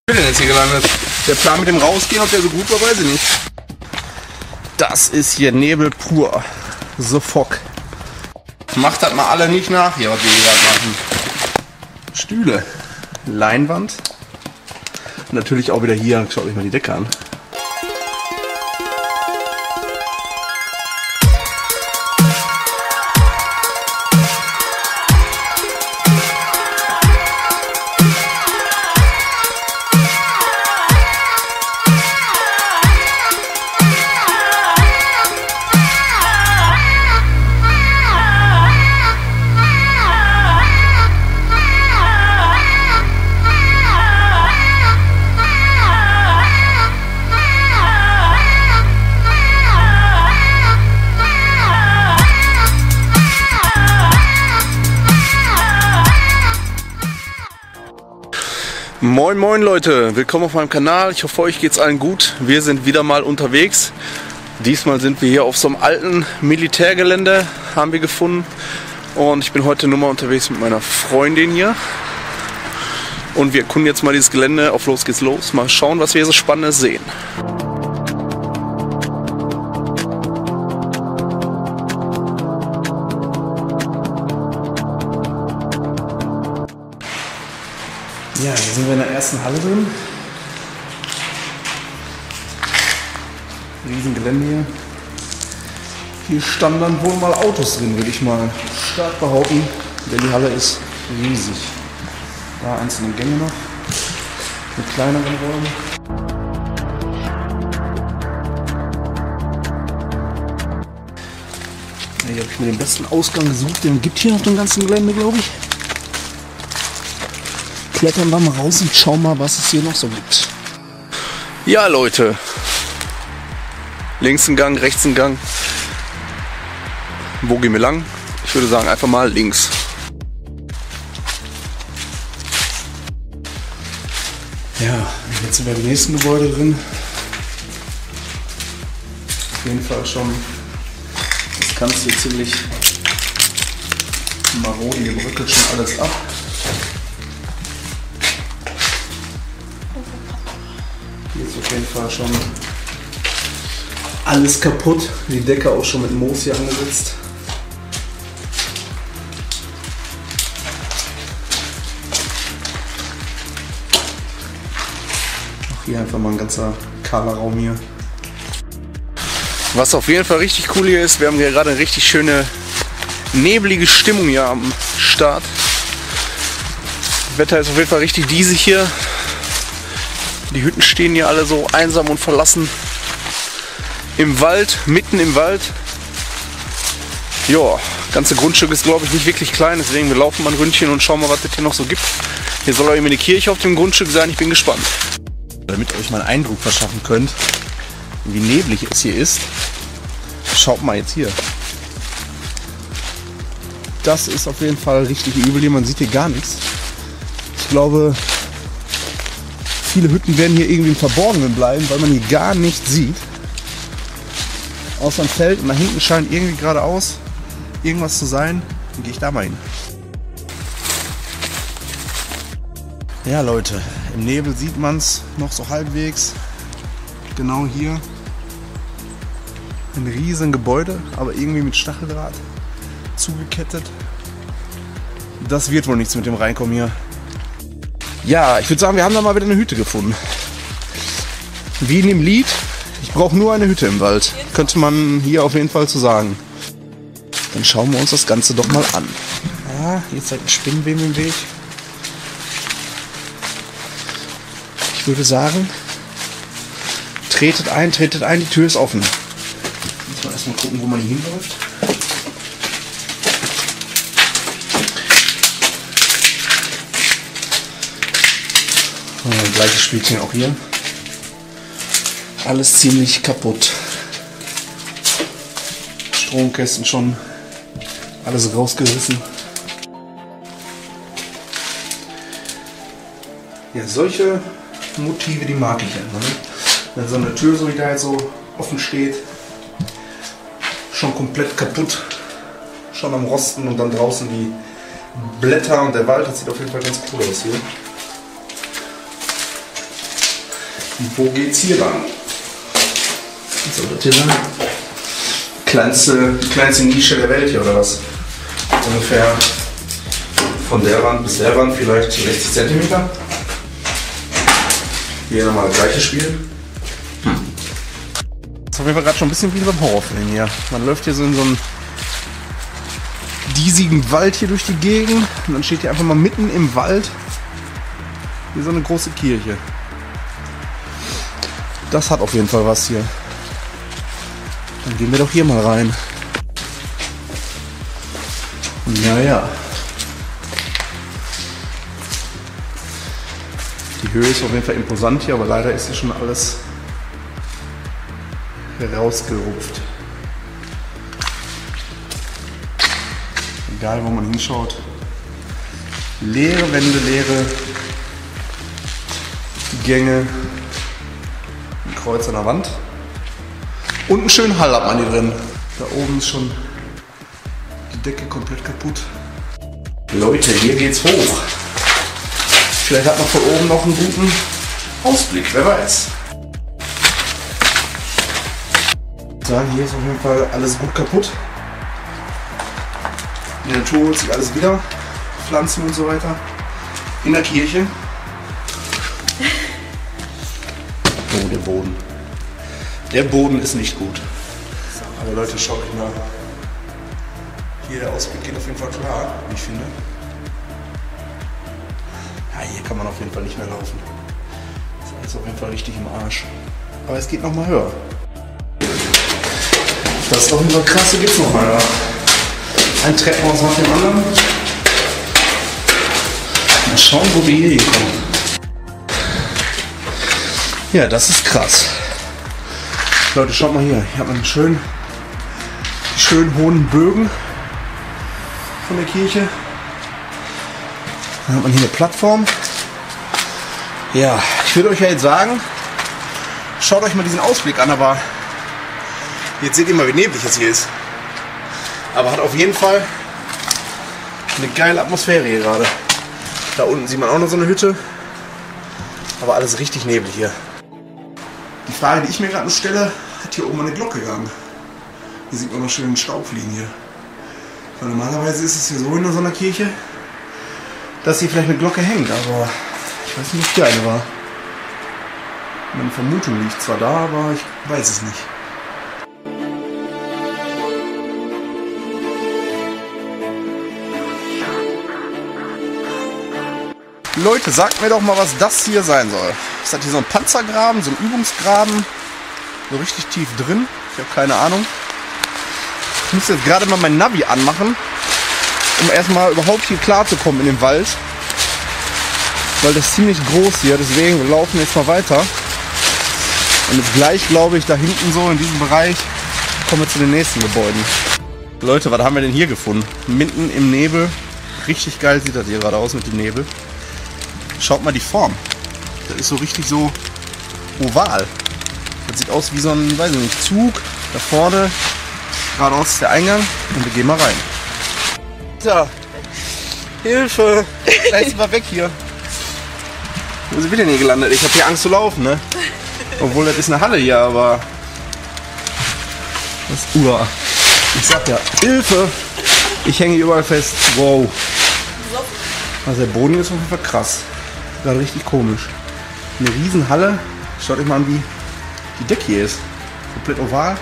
Denn jetzt hier gelandet? Der Plan mit dem Rausgehen, ob der so gut war, weiß ich nicht. Das ist hier Nebel pur. The Fog. Macht das mal alle nicht nach hier, was wir hier gerade machen. Stühle. Leinwand. Natürlich auch wieder hier. Schaut euch mal die Decke an. Moin moin Leute, willkommen auf meinem Kanal. Ich hoffe, euch geht's allen gut. Wir sind wieder mal unterwegs. Diesmal sind wir hier auf so einem alten Militärgelände, haben wir gefunden. Und ich bin heute nur mal unterwegs mit meiner Freundin hier. Und wir erkunden jetzt mal dieses Gelände. Auf los geht's los. Mal schauen, was wir hier so Spannendes sehen. Ja, hier sind wir in der ersten Halle drin. Riesen Gelände hier. Hier standen dann wohl mal Autos drin, würde ich mal stark behaupten. Denn die Halle ist riesig. Da einzelne Gänge noch. Mit kleineren Räumen. Ja, hier habe ich mir den besten Ausgang gesucht. Den gibt hier noch den ganzen Gelände, glaube ich. Klettern wir mal raus und schauen mal, was es hier noch so gibt. Ja Leute, links ein Gang, rechts ein Gang. Wo gehen wir lang? Ich würde sagen einfach mal links. Ja, jetzt sind wir im nächsten Gebäude drin. Auf jeden Fall schon das Ganze hier ziemlich marode, hier bröckelt schon alles ab. Hier ist auf jeden Fall schon alles kaputt. Die Decke auch schon mit Moos hier angesetzt. Auch hier einfach mal ein ganzer kahler Raum hier. Was auf jeden Fall richtig cool hier ist, wir haben hier gerade eine richtig schöne nebelige Stimmung hier am Start. Das Wetter ist auf jeden Fall richtig diesig hier. Die Hütten stehen hier alle so einsam und verlassen im Wald, mitten im Wald. Ja, das ganze Grundstück ist, glaube ich, nicht wirklich klein, deswegen wir laufen mal ein Ründchen und schauen mal, was es hier noch so gibt. Hier soll auch irgendwie eine Kirche auf dem Grundstück sein, ich bin gespannt. Damit ihr euch mal einen Eindruck verschaffen könnt, wie neblig es hier ist, schaut mal jetzt hier. Das ist auf jeden Fall richtig übel hier, man sieht hier gar nichts. Ich glaube, viele Hütten werden hier irgendwie im Verborgenen bleiben, weil man hier gar nichts sieht. Außer ein Feld und da hinten scheint irgendwie geradeaus irgendwas zu sein. Dann gehe ich da mal hin. Ja Leute, im Nebel sieht man es noch so halbwegs. Genau hier. Ein riesen Gebäude, aber irgendwie mit Stacheldraht zugekettet. Das wird wohl nichts mit dem Reinkommen hier. Ja, ich würde sagen, wir haben da mal wieder eine Hütte gefunden. Wie in dem Lied, ich brauche nur eine Hütte im Wald. Könnte man hier auf jeden Fall zu sagen. Dann schauen wir uns das Ganze doch mal an. Ja, hier ist halt ein Spinnenweben im Weg. Ich würde sagen, tretet ein, die Tür ist offen. Jetzt mal erstmal gucken, wo man hier hinläuft. Gleiches Spielchen auch hier. Alles ziemlich kaputt. Stromkästen schon alles rausgerissen. Ja, solche Motive, die mag ich einfach. Ne? Wenn so eine Tür, so wie da jetzt so offen steht, schon komplett kaputt, schon am Rosten und dann draußen die Blätter und der Wald, das sieht auf jeden Fall ganz cool aus hier. Und wo geht's hier lang? So, das hier lang? Die kleinste Nische der Welt hier, oder was? Ungefähr von der Wand bis der Wand vielleicht 60 cm. Hier nochmal das gleiche Spiel. Das ist auf jeden Fall gerade schon ein bisschen wie so ein Horrorfilm hier. Man läuft hier so in so einem diesigen Wald hier durch die Gegend und dann steht hier einfach mal mitten im Wald hier so eine große Kirche. Das hat auf jeden Fall was hier. Dann gehen wir doch hier mal rein. Naja. Die Höhe ist auf jeden Fall imposant hier, aber leider ist hier schon alles herausgerupft. Egal wo man hinschaut. Leere Wände, leere Gänge. Ein Kreuz an der Wand. Und einen schönen Hall hat man hier drin. Da oben ist schon die Decke komplett kaputt. Leute, hier geht's hoch. Vielleicht hat man von oben noch einen guten Ausblick, wer weiß. Sagen, hier ist auf jeden Fall alles gut kaputt. In der Natur holt sich alles wieder. Pflanzen und so weiter. In der Kirche. Oh, der Boden. Der Boden ist nicht gut. Aber Leute, schaut euch mal. Hier der Ausblick geht auf jeden Fall klar, wie ich finde. Ja, hier kann man auf jeden Fall nicht mehr laufen. Das ist alles auf jeden Fall richtig im Arsch. Aber es geht noch mal höher. Das ist auf jeden Fall krass, hier geht's noch mal. Ja. Ein Treppenhaus nach dem anderen. Mal schauen, wo wir hier hinkommen. Ja, das ist krass. Leute, schaut mal hier. Hier hat man die schönen hohen Bögen von der Kirche. Dann hat man hier eine Plattform. Ja, ich würde euch ja jetzt sagen, schaut euch mal diesen Ausblick an, aber jetzt seht ihr mal, wie neblig es hier ist. Aber hat auf jeden Fall eine geile Atmosphäre hier gerade. Da unten sieht man auch noch so eine Hütte. Aber alles richtig neblig hier. Die Frage, die ich mir gerade noch stelle, hat hier oben eine Glocke gehangen. Hier sieht man noch schön den Staub fliegen hier. Weil normalerweise ist es hier so in so einer Kirche, dass hier vielleicht eine Glocke hängt, aber ich weiß nicht, ob die eine war. Meine Vermutung liegt zwar da, aber ich weiß es nicht. Leute, sagt mir doch mal, was das hier sein soll. Ist das hier so ein Panzergraben, so ein Übungsgraben? So richtig tief drin? Ich habe keine Ahnung. Ich muss jetzt gerade mal mein Navi anmachen, um erstmal überhaupt hier klar zu kommen in dem Wald. Weil das ist ziemlich groß hier, deswegen wir laufen jetzt mal weiter. Und jetzt gleich, glaube ich, da hinten so in diesem Bereich kommen wir zu den nächsten Gebäuden. Leute, was haben wir denn hier gefunden? Mitten im Nebel. Richtig geil sieht das hier gerade aus mit dem Nebel. Schaut mal die Form. Das ist so richtig so oval. Das sieht aus wie so ein, weiß ich nicht, Zug. Da vorne, geradeaus ist der Eingang und wir gehen mal rein. So, Hilfe! Gleich sind wir weg hier. Wo sind wir denn hier gelandet? Ich habe hier Angst zu laufen, ne? Obwohl, das ist eine Halle hier, aber... Das ist Uhr. Ich sag ja, Hilfe! Ich hänge hier überall fest. Wow. Also der Boden ist auf jeden Fall krass. Gerade richtig komisch. Eine riesen Halle. Schaut euch mal an, wie die Decke hier ist. Komplett oval.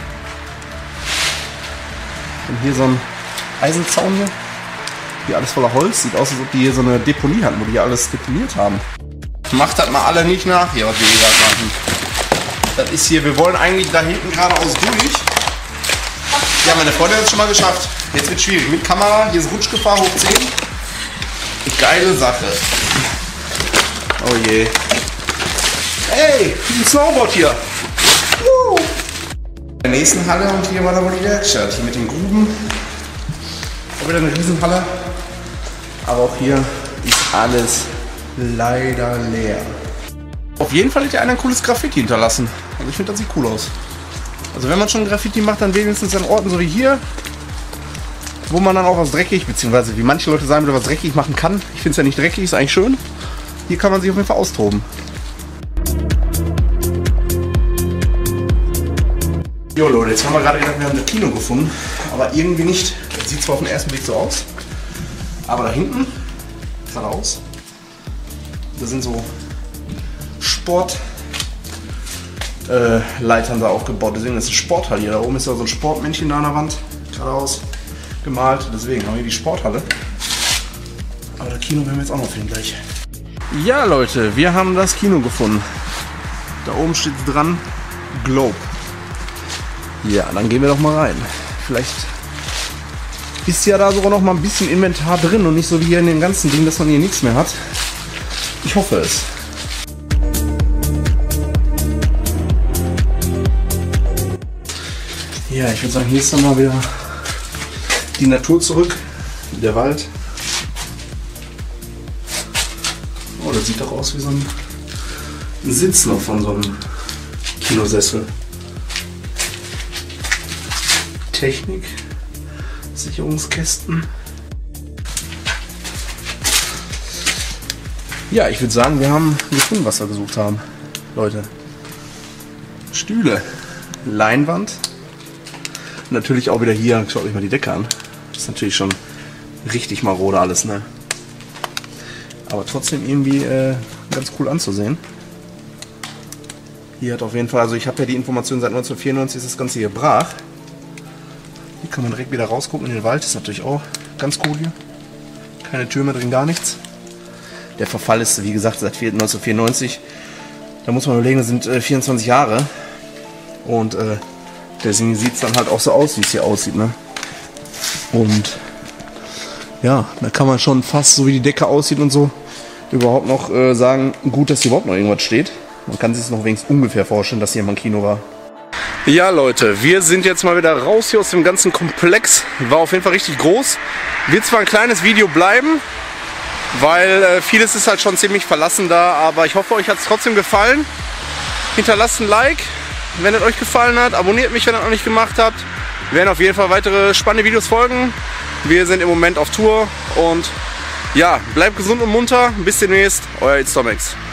Und hier so ein Eisenzaun hier. Hier alles voller Holz. Sieht aus, als ob die hier so eine Deponie hatten, wo die hier alles deponiert haben. Macht das mal alle nicht nach hier, was wir hier gerade machen. Das ist hier, wir wollen eigentlich da hinten geradeaus durch. Ja, meine Freundin hat es schon mal geschafft. Jetzt wird es schwierig. Mit Kamera, hier ist Rutschgefahr hoch 10. Geile Sache. Oh je. Hey, ein Snowboard hier. In der nächsten Halle und hier war da wohl die Werkstatt. Hier mit den Gruben. Auch wieder eine Riesenhalle. Aber auch hier ist alles leider leer. Auf jeden Fall hat ja einer ein cooles Graffiti hinterlassen. Also ich finde, das sieht cool aus. Also wenn man schon Graffiti macht, dann wenigstens an Orten so wie hier, wo man dann auch was dreckig, beziehungsweise wie manche Leute sagen, was dreckig machen kann. Ich finde es ja nicht dreckig, ist eigentlich schön. Hier kann man sich auf jeden Fall austoben. Jo Leute, jetzt haben wir gerade gedacht, wir haben das Kino gefunden, aber irgendwie nicht. Das sieht zwar auf den ersten Blick so aus, aber da hinten, geradeaus, da sind so Sportleitern da aufgebaut. Deswegen ist es Sporthalle hier. Da oben ist ja so ein Sportmännchen da an der Wand, geradeaus gemalt. Deswegen haben wir hier die Sporthalle. Aber das Kino werden wir jetzt auch noch finden gleich. Ja Leute, wir haben das Kino gefunden. Da oben steht dran Globe. Ja, dann gehen wir doch mal rein. Vielleicht ist ja da sogar noch mal ein bisschen Inventar drin und nicht so wie hier in dem ganzen Ding, dass man hier nichts mehr hat. Ich hoffe es. Ja, ich würde sagen, hier ist dann mal wieder die Natur zurück, der Wald. Oh, das sieht doch aus wie so ein Sitz noch von so einem Kinosessel. Technik, Sicherungskästen. Ja, ich würde sagen, wir haben gefunden, was wir gesucht haben, Leute. Stühle, Leinwand. Natürlich auch wieder hier, schaut euch mal die Decke an. Das ist natürlich schon richtig marode alles, ne? Aber trotzdem irgendwie ganz cool anzusehen. Hier hat auf jeden Fall, also ich habe ja die Information, seit 1994 ist das Ganze hier brach. Hier kann man direkt wieder rausgucken in den Wald, ist natürlich auch ganz cool hier. Keine Tür mehr drin, gar nichts. Der Verfall ist, wie gesagt, seit 1994. Da muss man überlegen, das sind 24 Jahre. Und deswegen sieht es dann halt auch so aus, wie es hier aussieht, ne? Und ja, da kann man schon fast, so wie die Decke aussieht und so, überhaupt noch sagen, gut, dass hier überhaupt noch irgendwas steht. Man kann sich es noch wenigstens ungefähr vorstellen, dass hier mal ein Kino war. Ja Leute, wir sind jetzt mal wieder raus hier aus dem ganzen Komplex. War auf jeden Fall richtig groß. Wird zwar ein kleines Video bleiben, weil vieles ist halt schon ziemlich verlassen da, aber ich hoffe, euch hat es trotzdem gefallen. Hinterlasst ein Like, wenn es euch gefallen hat. Abonniert mich, wenn ihr es noch nicht gemacht habt. Wir werden auf jeden Fall weitere spannende Videos folgen. Wir sind im Moment auf Tour und ja, bleibt gesund und munter. Bis demnächst, euer It's Tomex.